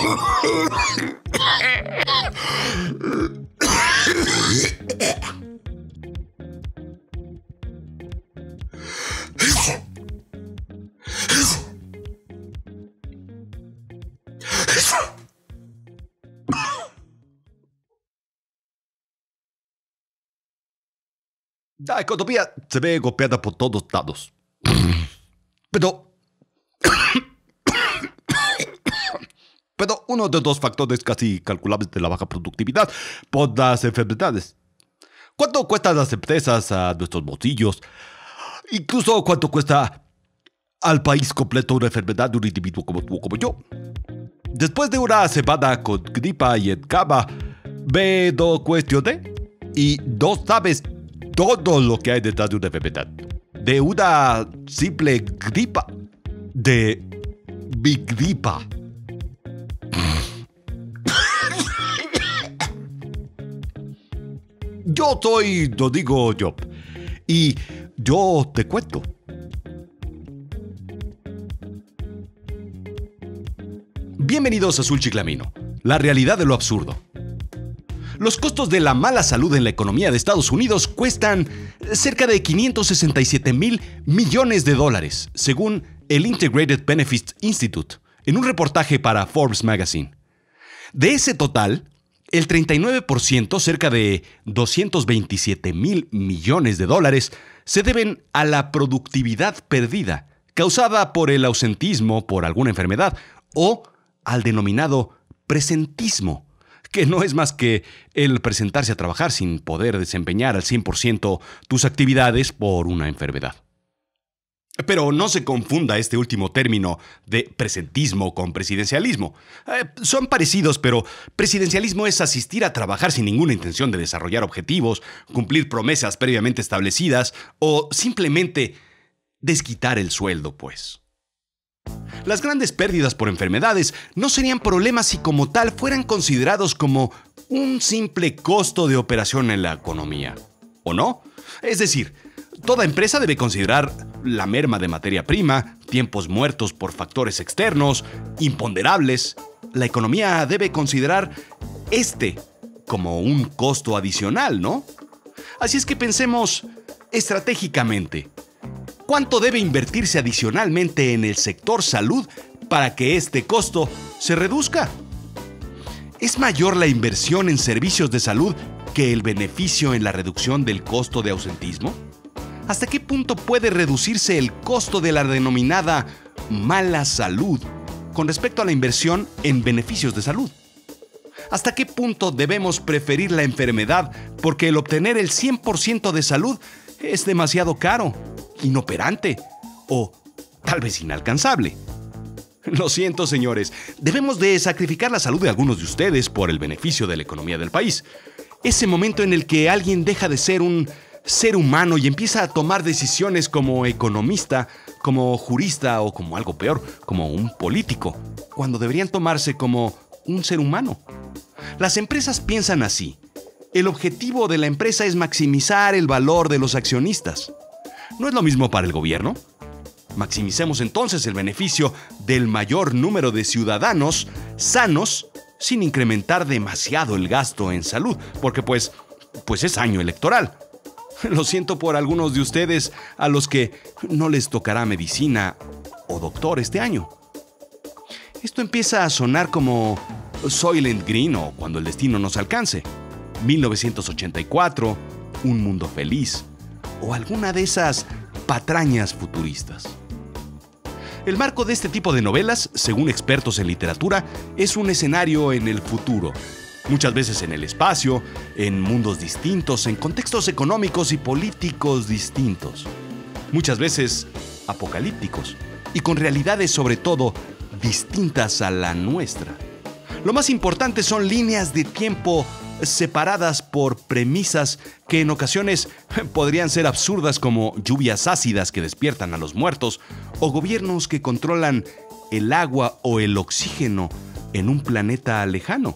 La economía se ve golpeada por todos lados. Pero uno de los factores casi calculables de la baja productividad por las enfermedades. ¿Cuánto cuestan las empresas a nuestros bolsillos? Incluso cuánto cuesta al país completo una enfermedad de un individuo como tú o como yo. Después de una semana con gripa y en cama, me lo cuestioné y no sabes todo lo que hay detrás de una enfermedad. De una simple gripa. De mi gripa. Yo soy Rodrigo Job. Y yo te cuento. Bienvenidos a Azul Chiclamino, la realidad de lo absurdo. Los costos de la mala salud en la economía de Estados Unidos cuestan cerca de $567 millones, según el Integrated Benefits Institute, en un reportaje para Forbes Magazine. De ese total, el 39%, cerca de $227 millones, se deben a la productividad perdida, causada por el ausentismo por alguna enfermedad o al denominado presentismo, que no es más que el presentarse a trabajar sin poder desempeñar al 100% tus actividades por una enfermedad. Pero no se confunda este último término de presentismo con presidencialismo. Son parecidos, pero presidencialismo es asistir a trabajar sin ninguna intención de desarrollar objetivos, cumplir promesas previamente establecidas o simplemente desquitar el sueldo, pues. Las grandes pérdidas por enfermedades no serían problemas si como tal fueran considerados como un simple costo de operación en la economía, ¿o no? Es decir, toda empresa debe considerar la merma de materia prima, tiempos muertos por factores externos, imponderables. La economía debe considerar como un costo adicional, ¿no? Así es que pensemos estratégicamente. ¿Cuánto debe invertirse adicionalmente en el sector salud para que este costo se reduzca? ¿Es mayor la inversión en servicios de salud que el beneficio en la reducción del costo de ausentismo? ¿Hasta qué punto puede reducirse el costo de la denominada mala salud con respecto a la inversión en beneficios de salud? ¿Hasta qué punto debemos preferir la enfermedad porque el obtener el 100% de salud es demasiado caro, inoperante o tal vez inalcanzable? Lo siento, señores, debemos de sacrificar la salud de algunos de ustedes por el beneficio de la economía del país. Ese momento en el que alguien deja de ser un ser humano y empieza a tomar decisiones como economista, como jurista o como algo peor, como un político, cuando deberían tomarse como un ser humano. Las empresas piensan así. El objetivo de la empresa es maximizar el valor de los accionistas. ¿No es lo mismo para el gobierno? Maximicemos entonces el beneficio del mayor número de ciudadanos sanos sin incrementar demasiado el gasto en salud, porque pues es año electoral. Lo siento por algunos de ustedes a los que no les tocará medicina o doctor este año. Esto empieza a sonar como Soylent Green o Cuando el destino nos alcance, 1984, Un mundo feliz o alguna de esas patrañas futuristas. El marco de este tipo de novelas, según expertos en literatura, es un escenario en el futuro. Muchas veces en el espacio, en mundos distintos, en contextos económicos y políticos distintos. Muchas veces apocalípticos y con realidades sobre todo distintas a la nuestra. Lo más importante son líneas de tiempo separadas por premisas que en ocasiones podrían ser absurdas, como lluvias ácidas que despiertan a los muertos o gobiernos que controlan el agua o el oxígeno en un planeta lejano.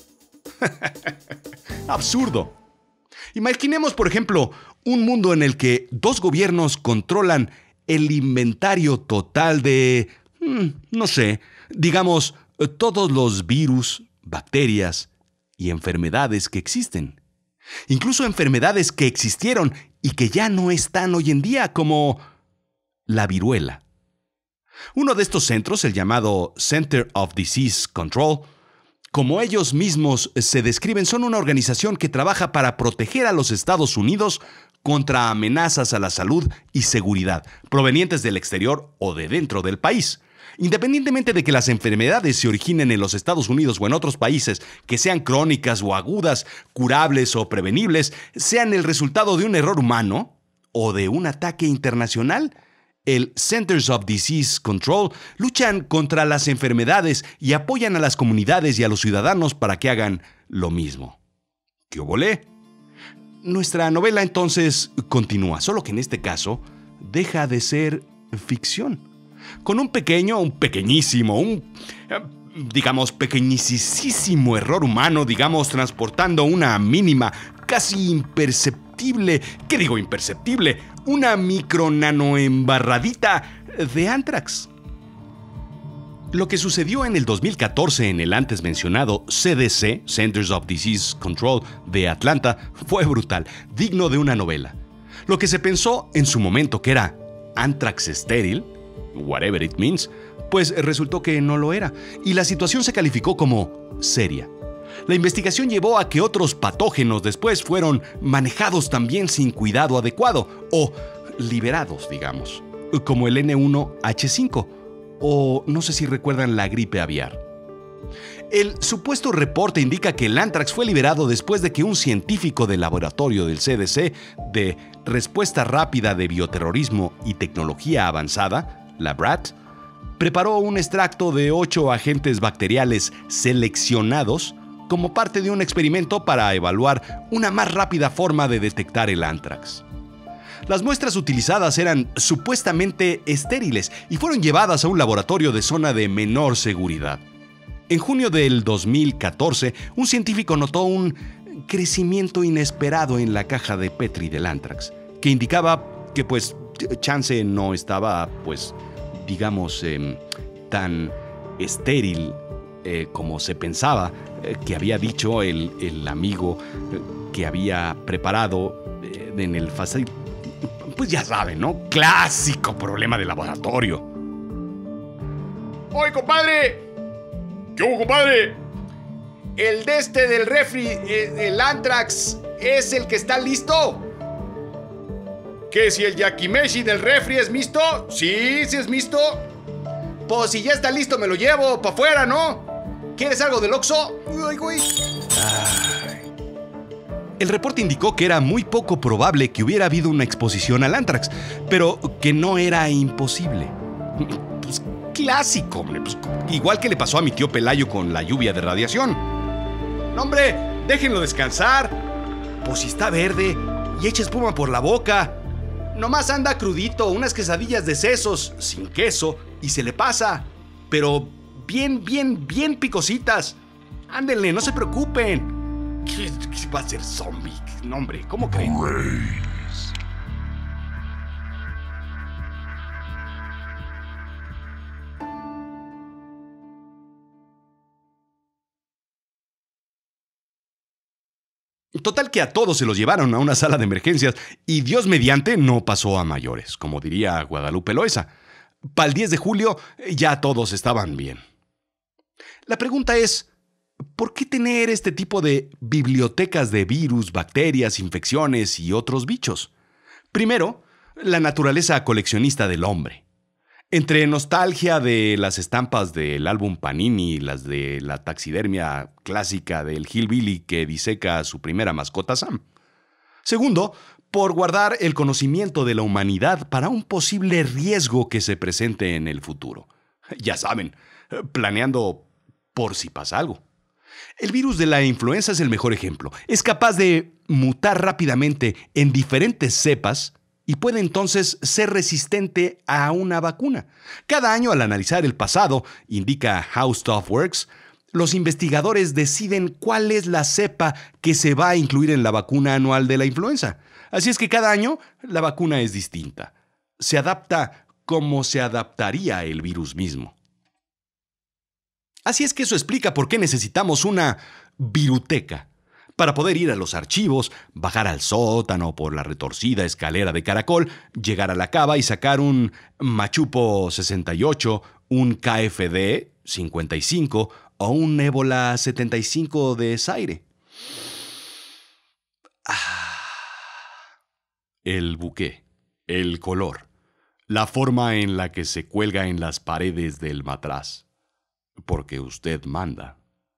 Absurdo. Imaginemos, por ejemplo, un mundo en el que dos gobiernos controlan el inventario total de, no sé, digamos, todos los virus, bacterias y enfermedades que existen. Incluso enfermedades que existieron y que ya no están hoy en día, como la viruela. Uno de estos centros, el llamado Center of Disease Control, como ellos mismos se describen, son una organización que trabaja para proteger a los Estados Unidos contra amenazas a la salud y seguridad provenientes del exterior o de dentro del país. Independientemente de que las enfermedades se originen en los Estados Unidos o en otros países, que sean crónicas o agudas, curables o prevenibles, sean el resultado de un error humano o de un ataque internacional, el Centers of Disease Control luchan contra las enfermedades y apoyan a las comunidades y a los ciudadanos para que hagan lo mismo. ¿Qué obole? Nuestra novela entonces continúa, solo que en este caso deja de ser ficción. Con un pequeñísimo error humano, transportando una mínima, casi imperceptible, una micronanoembarradita de anthrax. Lo que sucedió en el 2014 en el antes mencionado CDC, Centers of Disease Control de Atlanta, fue brutal, digno de una novela. Lo que se pensó en su momento que era anthrax estéril, whatever it means, pues resultó que no lo era, y la situación se calificó como seria. La investigación llevó a que otros patógenos después fueron manejados también sin cuidado adecuado, o liberados, como el N1H5, o no sé si recuerdan la gripe aviar. El supuesto reporte indica que el anthrax fue liberado después de que un científico del laboratorio del CDC de Respuesta Rápida de Bioterrorismo y Tecnología Avanzada, la BRAT, preparó un extracto de 8 agentes bacteriales seleccionados como parte de un experimento para evaluar una más rápida forma de detectar el anthrax. Las muestras utilizadas eran supuestamente estériles y fueron llevadas a un laboratorio de zona de menor seguridad. En junio del 2014, un científico notó un crecimiento inesperado en la caja de Petri del anthrax, que indicaba que chance no estaba, tan estéril como se pensaba, que había dicho el amigo que había preparado en el facilitador. Pues ya saben, ¿no? Clásico problema de laboratorio. ¡Oye, compadre! ¿Qué hubo, compadre? El del refri, el anthrax, ¿es el que está listo? ¿Qué, si el yakimeshi del refri es mixto? Sí es mixto. Pues si ya está listo me lo llevo para afuera, ¿no? ¿Quieres algo del Oxxo? Ay, güey. El reporte indicó que era muy poco probable que hubiera habido una exposición al anthrax, pero que no era imposible. Pues clásico, hombre. Pues, igual que le pasó a mi tío Pelayo con la lluvia de radiación. No, hombre, déjenlo descansar. Pues si está verde y echa espuma por la boca. Nomás anda crudito, unas quesadillas de sesos, sin queso, y se le pasa. Pero bien picositas. Ándenle, no se preocupen. ¿Qué va a ser zombie? No, hombre, ¿cómo creen? Total que a todos se los llevaron a una sala de emergencias y Dios mediante no pasó a mayores, como diría Guadalupe Loaesa. Para el 10 de julio ya todos estaban bien. La pregunta es, ¿por qué tener este tipo de bibliotecas de virus, bacterias, infecciones y otros bichos? Primero, la naturaleza coleccionista del hombre. Entre nostalgia de las estampas del álbum Panini y las de la taxidermia clásica del hillbilly que diseca a su primera mascota Sam. Segundo, por guardar el conocimiento de la humanidad para un posible riesgo que se presente en el futuro. Ya saben, planeando por si pasa algo. El virus de la influenza es el mejor ejemplo. Es capaz de mutar rápidamente en diferentes cepas y puede entonces ser resistente a una vacuna. Cada año, al analizar el pasado, indica How Stuff Works, los investigadores deciden cuál es la cepa que se va a incluir en la vacuna anual de la influenza. Así es que cada año la vacuna es distinta. Se adapta como se adaptaría el virus mismo. Así es que eso explica por qué necesitamos una viruteca, para poder ir a los archivos, bajar al sótano por la retorcida escalera de caracol, llegar a la cava y sacar un Machupo 68, un KFD 55 o un Ébola 75 de Zaire. El buqué, el color, la forma en la que se cuelga en las paredes del matraz. Porque usted manda.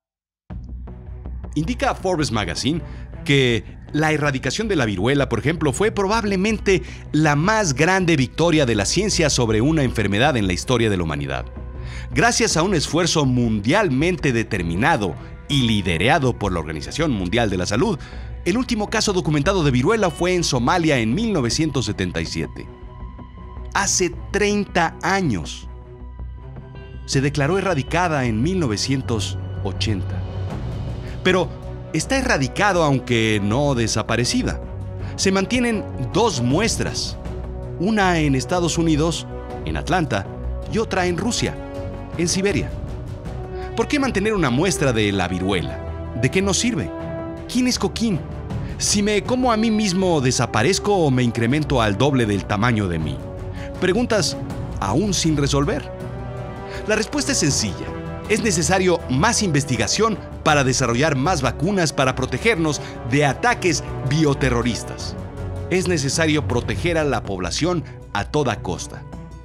Indica Forbes Magazine que la erradicación de la viruela, por ejemplo, fue probablemente la más grande victoria de la ciencia sobre una enfermedad en la historia de la humanidad. Gracias a un esfuerzo mundialmente determinado y liderado por la Organización Mundial de la Salud, el último caso documentado de viruela fue en Somalia en 1977. Hace 30 años. Se declaró erradicada en 1980. Pero está erradicado aunque no desaparecida. Se mantienen 2 muestras, una en Estados Unidos, en Atlanta, y otra en Rusia, en Siberia. ¿Por qué mantener una muestra de la viruela? ¿De qué nos sirve? ¿Quién es Coquín? Si me como a mí mismo, ¿desaparezco o me incremento al doble del tamaño de mí? Preguntas aún sin resolver. La respuesta es sencilla. Es necesario más investigación para desarrollar más vacunas para protegernos de ataques bioterroristas. Es necesario proteger a la población a toda costa.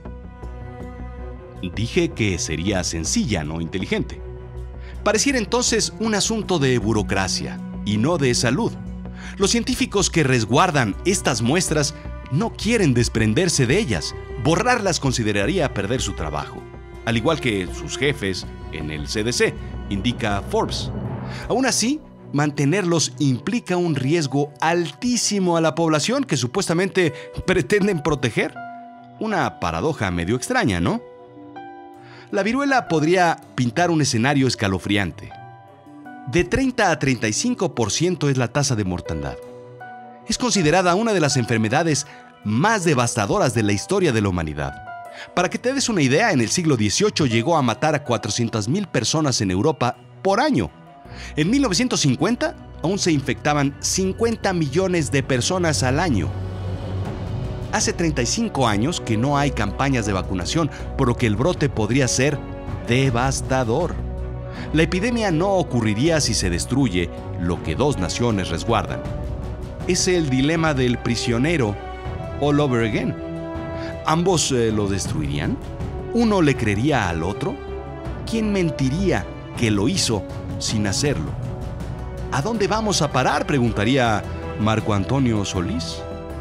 Dije que sería sencilla, no inteligente. Pareciera entonces un asunto de burocracia y no de salud. Los científicos que resguardan estas muestras no quieren desprenderse de ellas. Borrarlas consideraría perder su trabajo, al igual que sus jefes en el CDC, indica Forbes. Aún así, mantenerlos implica un riesgo altísimo a la población que supuestamente pretenden proteger. Una paradoja medio extraña, ¿no? La viruela podría pintar un escenario escalofriante. De 30 a 35% es la tasa de mortandad. Es considerada una de las enfermedades más devastadoras de la historia de la humanidad. Para que te des una idea, en el siglo XVIII llegó a matar a 400,000 personas en Europa por año. En 1950, aún se infectaban 50 millones de personas al año. Hace 35 años que no hay campañas de vacunación, por lo que el brote podría ser devastador. La epidemia no ocurriría si se destruye lo que 2 naciones resguardan. Es el dilema del prisionero all over again. ¿Ambos lo destruirían? ¿Uno le creería al otro? ¿Quién mentiría que lo hizo sin hacerlo? ¿A dónde vamos a parar?, preguntaría Marco Antonio Solís.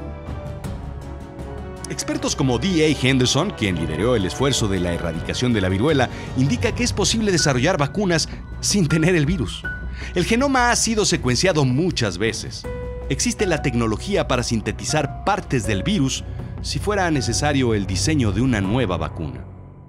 Expertos como D.A. Henderson, quien lideró el esfuerzo de la erradicación de la viruela, indica que es posible desarrollar vacunas sin tener el virus. El genoma ha sido secuenciado muchas veces. Existe la tecnología para sintetizar partes del virus si fuera necesario el diseño de una nueva vacuna.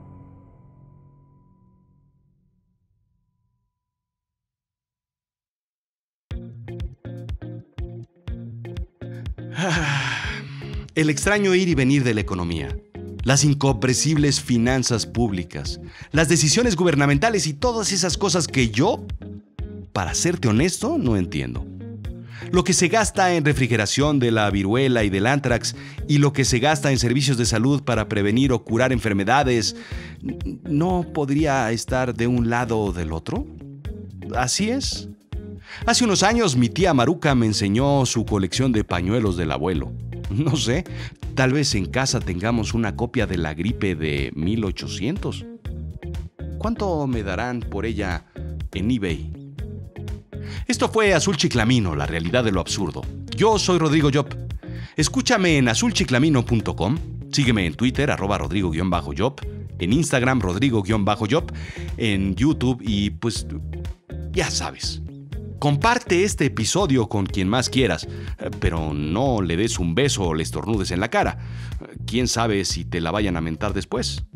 El extraño ir y venir de la economía, las incomprensibles finanzas públicas, las decisiones gubernamentales y todas esas cosas que yo, para serte honesto, no entiendo. Lo que se gasta en refrigeración de la viruela y del anthrax y lo que se gasta en servicios de salud para prevenir o curar enfermedades, ¿no podría estar de un lado o del otro? Así es. Hace unos años mi tía Maruca me enseñó su colección de pañuelos del abuelo. No sé, tal vez en casa tengamos una copia de la gripe de 1800. ¿Cuánto me darán por ella en eBay? Esto fue Azul Chiclamino, la realidad de lo absurdo. Yo soy Rodrigo Job. Escúchame en azulchiclamino.com. Sígueme en Twitter, @Rodrigo_Job. En Instagram, Rodrigo_Job. En YouTube y pues ya sabes. Comparte este episodio con quien más quieras, pero no le des un beso o le estornudes en la cara. ¿Quién sabe si te la vayan a mentar después?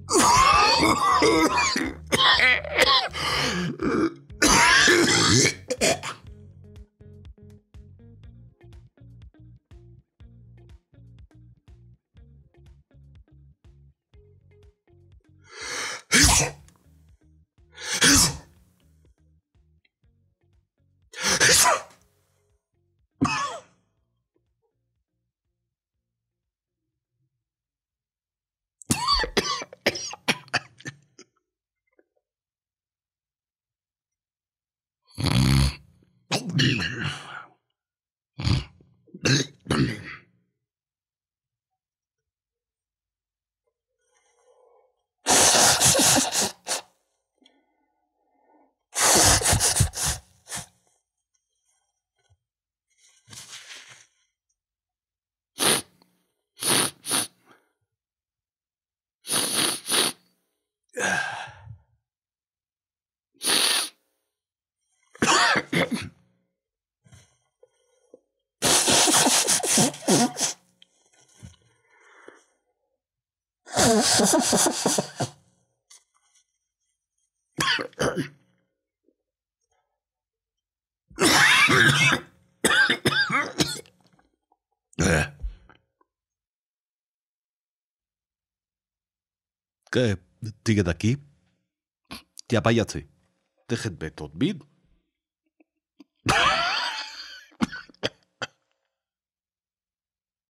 ¿Qué? ¿Sigue de aquí? Ya váyase. Déjenme dormir.